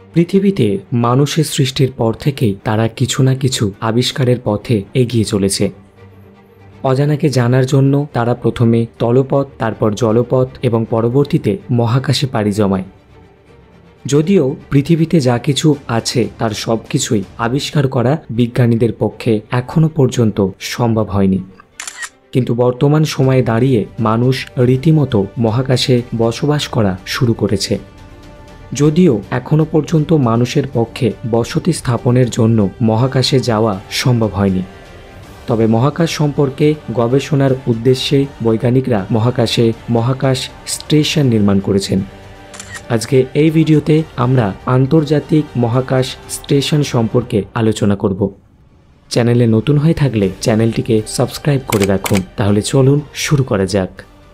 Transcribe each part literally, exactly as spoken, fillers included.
পৃথিবীতে মানুষের সৃষ্টির পর থেকেই তারা কিছু না কিছু আবিষ্কারের পথে এগিয়ে চলেছে। অজানাকে জানার জন্য তারা প্রথমে স্থলপথ, তারপর জলপথ এবং পরবর্তীতে মহাকাশে পাড়ি জমায়। যদিও পৃথিবীতে যা কিছু আছে তার সব কিছুই আবিষ্কার করা বিজ্ঞানীদের পক্ষে এখনো পর্যন্ত সম্ভব হয়নি, কিন্তু বর্তমান সময়ে দাঁড়িয়ে মানুষ রীতিমতো মহাকাশে বসবাস করা শুরু করেছে। যদিও এখনো পর্যন্ত মানুষের পক্ষে বসতি স্থাপনের জন্য মহাকাশে যাওয়া সম্ভব হয়নি, তবে মহাকাশ সম্পর্কে গবেষণার উদ্দেশ্যে বৈজ্ঞানিকরা মহাকাশে মহাকাশ স্টেশন নির্মাণ করেছেন। আজকে এই ভিডিওতে আমরা আন্তর্জাতিক মহাকাশ স্টেশন সম্পর্কে আলোচনা করব। চ্যানেলে নতুন হয়ে থাকলে চ্যানেলটিকে সাবস্ক্রাইব করে রাখুন। তাহলে চলুন শুরু করা যাক।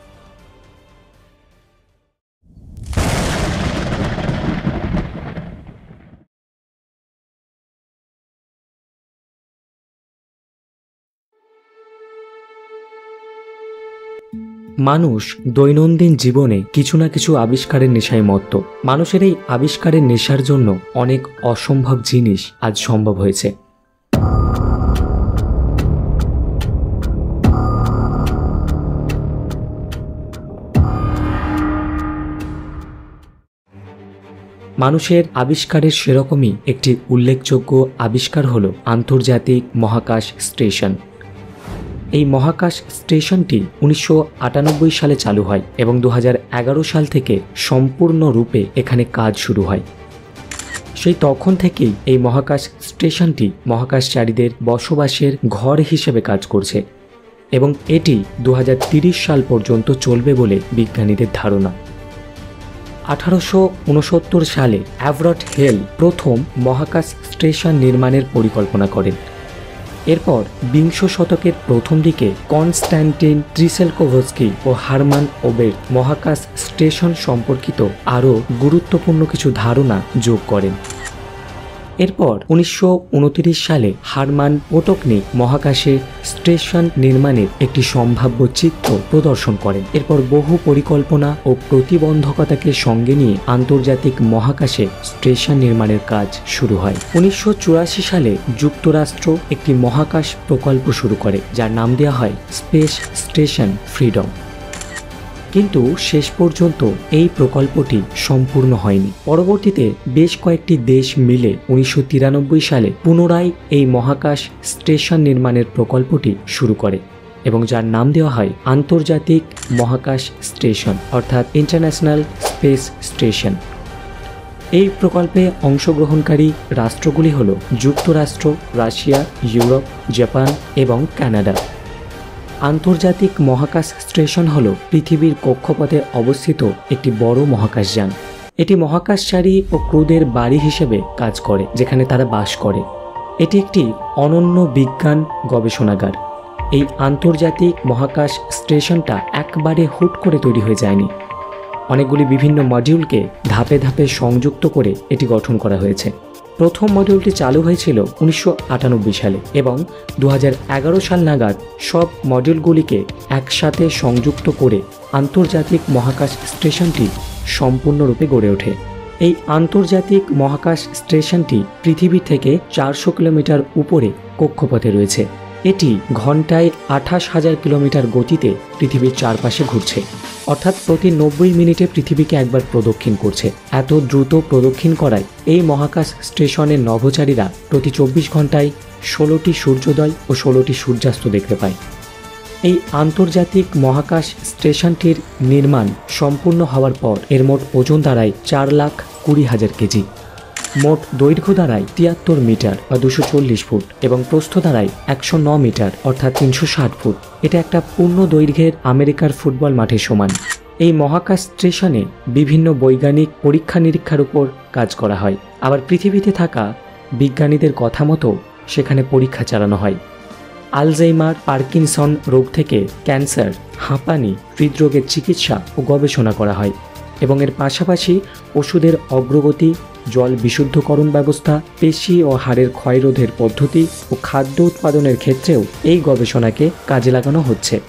মানুষ দৈনন্দিন জীবনে কিছু না কিছু আবিষ্কারের নেশায় মত্ত। মানুষের এই আবিষ্কারের নেশার জন্য অনেক অসম্ভব জিনিস আজ সম্ভব হয়েছে। মানুষের আবিষ্কারের সেরকমই একটি উল্লেখযোগ্য আবিষ্কার হল আন্তর্জাতিক মহাকাশ স্টেশন। এই মহাকাশ স্টেশনটি উনিশশো আটানব্বই সালে চালু হয় এবং দু হাজার এগারো সাল থেকে সম্পূর্ণরূপে এখানে কাজ শুরু হয়। সেই তখন থেকেই এই মহাকাশ স্টেশনটি মহাকাশচারীদের বসবাসের ঘর হিসেবে কাজ করছে এবং এটি দু হাজার তিরিশ সাল পর্যন্ত চলবে বলে বিজ্ঞানীদের ধারণা। আঠারোশো উনসত্তর সালে এভারট হেল প্রথম মহাকাশ স্টেশন নির্মাণের পরিকল্পনা করেন। এরপর বিংশ শতকের প্রথম দিকে কনস্ট্যান্টিন ত্রিসেলকোভস্কি ও হারমান ওবের মহাকাশ স্টেশন সম্পর্কিত আরও গুরুত্বপূর্ণ কিছু ধারণা যোগ করেন। এরপর উনিশশো উনত্রিশ সালে হারমান পোটকনিক মহাকাশে স্টেশন নির্মাণের একটি সম্ভাব্য চিত্র প্রদর্শন করেন। এরপর বহু পরিকল্পনা ও প্রতিবন্ধকতাকে সঙ্গে নিয়ে আন্তর্জাতিক মহাকাশে স্টেশন নির্মাণের কাজ শুরু হয়। উনিশশো চুরাশি সালে যুক্তরাষ্ট্র একটি মহাকাশ প্রকল্প শুরু করে, যার নাম দেওয়া হয় স্পেস স্টেশন ফ্রিডম। কিন্তু শেষ পর্যন্ত এই প্রকল্পটি সম্পূর্ণ হয়নি। পরবর্তীতে বেশ কয়েকটি দেশ মিলে উনিশশো তিরানব্বই সালে পুনরায় এই মহাকাশ স্টেশন নির্মাণের প্রকল্পটি শুরু করে এবং যার নাম দেওয়া হয় আন্তর্জাতিক মহাকাশ স্টেশন, অর্থাৎ ইন্টারন্যাশনাল স্পেস স্টেশন। এই প্রকল্পে অংশগ্রহণকারী রাষ্ট্রগুলি হল যুক্তরাষ্ট্র, রাশিয়া, ইউরোপ, জাপান এবং কানাডা। আন্তর্জাতিক মহাকাশ স্টেশন হল পৃথিবীর কক্ষপথে অবস্থিত একটি বড় মহাকাশযান। এটি মহাকাশচারী ও ক্রুদের বাড়ি হিসেবে কাজ করে, যেখানে তারা বাস করে। এটি একটি অনন্য বিজ্ঞান গবেষণাগার। এই আন্তর্জাতিক মহাকাশ স্টেশনটা একবারে হুট করে তৈরি হয়ে যায়নি। অনেকগুলি বিভিন্ন মডিউলকে ধাপে ধাপে সংযুক্ত করে এটি গঠন করা হয়েছে। প্রথম মডিউলটি চালু হয়েছিল উনিশশো আটানব্বই সালে এবং দু হাজার এগারো সাল নাগাদ সব মডিউলগুলিকে একসাথে সংযুক্ত করে আন্তর্জাতিক মহাকাশ স্টেশনটি সম্পূর্ণরূপে গড়ে ওঠে। এই আন্তর্জাতিক মহাকাশ স্টেশনটি পৃথিবী থেকে চারশো কিলোমিটার উপরে কক্ষপথে রয়েছে। এটি ঘন্টায় আঠাশ হাজার কিলোমিটার গতিতে পৃথিবীর চারপাশে ঘুরছে, অর্থাৎ প্রতি নব্বই মিনিটে পৃথিবীকে একবার প্রদক্ষিণ করছে। এত দ্রুত প্রদক্ষিণ করায় এই মহাকাশ স্টেশনের নভোচারীরা প্রতি চব্বিশ ঘন্টায় ষোলোটি সূর্যোদয় ও ষোলোটি সূর্যাস্ত দেখতে পায়। এই আন্তর্জাতিক মহাকাশ স্টেশনটির নির্মাণ সম্পূর্ণ হওয়ার পর এর মোট ওজন দাঁড়ায় চার লাখ কুড়ি হাজার কেজি। মোট দৈর্ঘ্য দাঁড়ায় তিয়াত্তর মিটার বা দুশো চল্লিশ ফুট এবং প্রস্থ দাঁড়ায় একশো ন মিটার অর্থাৎ তিনশো ষাট ফুট। এটা একটা পূর্ণ দৈর্ঘ্যের আমেরিকার ফুটবল মাঠের সমান। এই মহাকাশ স্টেশনে বিভিন্ন বৈজ্ঞানিক পরীক্ষা নিরীক্ষার উপর কাজ করা হয়। আবার পৃথিবীতে থাকা বিজ্ঞানীদের কথা মতো সেখানে পরীক্ষা চালানো হয়। আলজাইমার, পার্কিনসন রোগ থেকে ক্যান্সার, হাঁপানি, হৃদরোগের চিকিৎসা ও গবেষণা করা হয় এবং এর পাশাপাশি ওষুধের অগ্রগতি, জল বিশুদ্ধকরণ ব্যবস্থা, পেশি ও হাড়ের ক্ষয়রোধের পদ্ধতি ও খাদ্য উৎপাদনের ক্ষেত্রেও এই গবেষণাকে কাজে লাগানো হচ্ছে।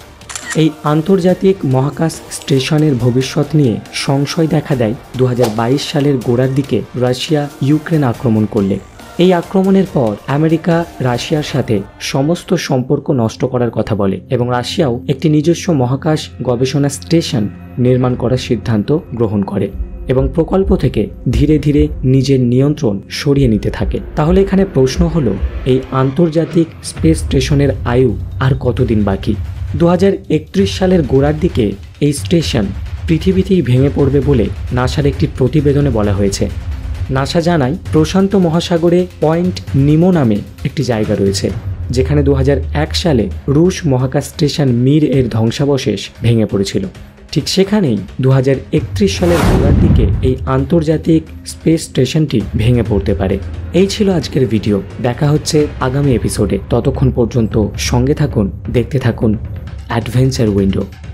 এই আন্তর্জাতিক মহাকাশ স্টেশনের ভবিষ্যৎ নিয়ে সংশয় দেখা দেয় দু হাজার বাইশ সালের গোড়ার দিকে রাশিয়া ইউক্রেন আক্রমণ করলে। এই আক্রমণের পর আমেরিকা রাশিয়ার সাথে সমস্ত সম্পর্ক নষ্ট করার কথা বলে এবং রাশিয়াও একটি নিজস্ব মহাকাশ গবেষণা স্টেশন নির্মাণ করার সিদ্ধান্ত গ্রহণ করে এবং প্রকল্প থেকে ধীরে ধীরে নিজের নিয়ন্ত্রণ সরিয়ে নিতে থাকে। তাহলে এখানে প্রশ্ন হলো, এই আন্তর্জাতিক স্পেস স্টেশনের আয়ু আর কতদিন বাকি? দু হাজার একত্রিশ সালের গোড়ার দিকে এই স্টেশন পৃথিবীতেই ভেঙে পড়বে বলে নাসার একটি প্রতিবেদনে বলা হয়েছে। নাসা জানায় প্রশান্ত মহাসাগরে পয়েন্ট নিমো নামে একটি জায়গা রয়েছে, যেখানে দু হাজার এক সালে রুশ মহাকাশ স্টেশন মির এর ধ্বংসাবশেষ ভেঙে পড়েছিল। ঠিক সেখানেই দু হাজার একত্রিশ সালের গোড়ার দিকে এই আন্তর্জাতিক স্পেস স্টেশনটি ভেঙে পড়তে পারে। এই ছিল আজকের ভিডিও। দেখা হচ্ছে আগামী এপিসোডে। ততক্ষণ পর্যন্ত সঙ্গে থাকুন, দেখতে থাকুন অ্যাডভেঞ্চার উইন্ডো।